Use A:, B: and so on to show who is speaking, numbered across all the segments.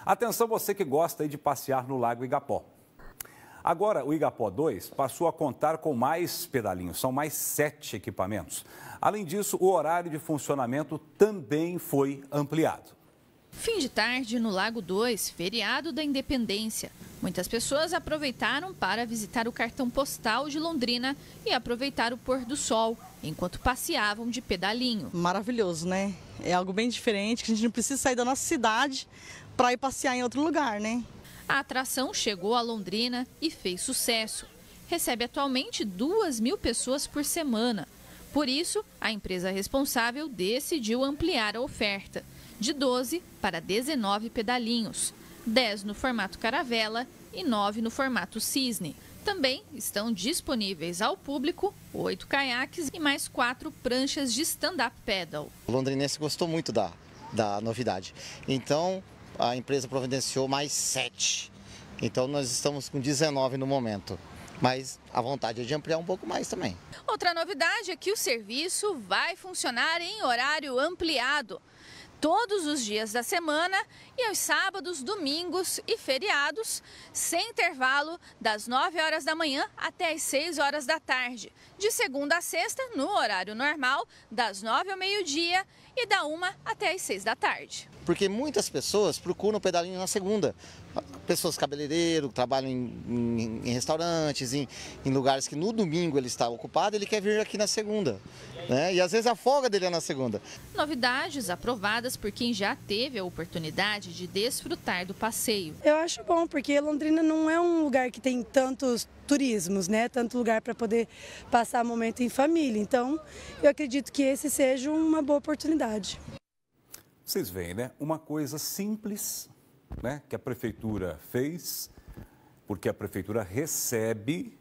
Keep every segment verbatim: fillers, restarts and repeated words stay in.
A: Atenção você que gosta aí de passear no Lago Igapó. Agora, o Igapó dois passou a contar com mais pedalinhos, são mais sete equipamentos. Além disso, o horário de funcionamento também foi ampliado.
B: Fim de tarde no Lago dois, feriado da Independência. Muitas pessoas aproveitaram para visitar o cartão postal de Londrina e aproveitar o pôr do sol, enquanto passeavam de pedalinho.
C: Maravilhoso, né? É algo bem diferente, que a gente não precisa sair da nossa cidade para ir passear em outro lugar, né?
B: A atração chegou a Londrina e fez sucesso. Recebe atualmente duas mil pessoas por semana. Por isso, a empresa responsável decidiu ampliar a oferta, de doze para dezenove pedalinhos, dez no formato caravela e nove no formato cisne. Também estão disponíveis ao público oito caiaques e mais quatro pranchas de stand-up paddle.
D: O londrinense gostou muito da, da novidade, então a empresa providenciou mais sete. Então nós estamos com dezenove no momento, mas a vontade é de ampliar um pouco mais também.
B: Outra novidade é que o serviço vai funcionar em horário ampliado, todos os dias da semana e aos sábados, domingos e feriados, sem intervalo, das nove horas da manhã até as seis horas da tarde. De segunda a sexta, no horário normal, das nove ao meio-dia e da uma até as seis da tarde.
D: Porque muitas pessoas procuram o pedalinho na segunda. Pessoas cabeleireiros, trabalham em, em, em restaurantes, em, em lugares que no domingo ele está ocupado, ele quer vir aqui na segunda, né? E às vezes a folga dele é na segunda.
B: Novidades aprovadas por quem já teve a oportunidade de desfrutar do passeio.
E: Eu acho bom, porque Londrina não é um lugar que tem tantos turismos, né? Tanto lugar para poder passar momento em família. Então, eu acredito que esse seja uma boa oportunidade.
A: Vocês veem, né? Uma coisa simples, né? Que a prefeitura fez, porque a prefeitura recebe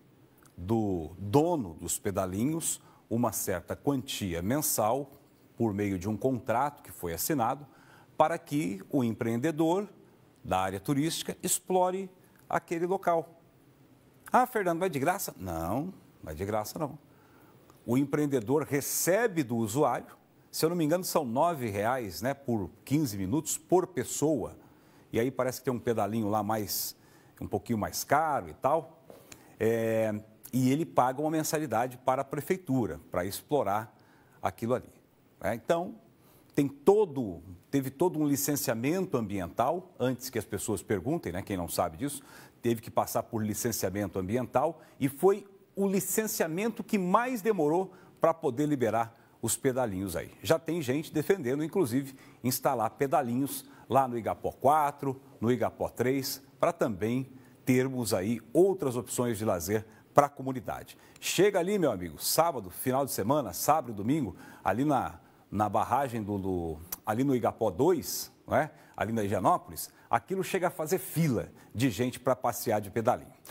A: do dono dos pedalinhos uma certa quantia mensal por meio de um contrato que foi assinado para que o empreendedor da área turística explore aquele local. Ah, Fernando, vai de graça? Não, vai de graça não. O empreendedor recebe do usuário, se eu não me engano são nove reais, né, por quinze minutos por pessoa. E aí parece que tem um pedalinho lá mais, um pouquinho mais caro e tal. É, e ele paga uma mensalidade para a prefeitura, para explorar aquilo ali. É, então, tem todo, teve todo um licenciamento ambiental, antes que as pessoas perguntem, né, quem não sabe disso, teve que passar por licenciamento ambiental e foi o licenciamento que mais demorou para poder liberar os pedalinhos aí. Já tem gente defendendo, inclusive, instalar pedalinhos lá no Igapó quatro, no Igapó três, para também termos aí outras opções de lazer para a comunidade. Chega ali, meu amigo, sábado, final de semana, sábado e domingo, ali na, na barragem do, do ali no Igapó dois, não é? Ali na Higienópolis, aquilo chega a fazer fila de gente para passear de pedalinho.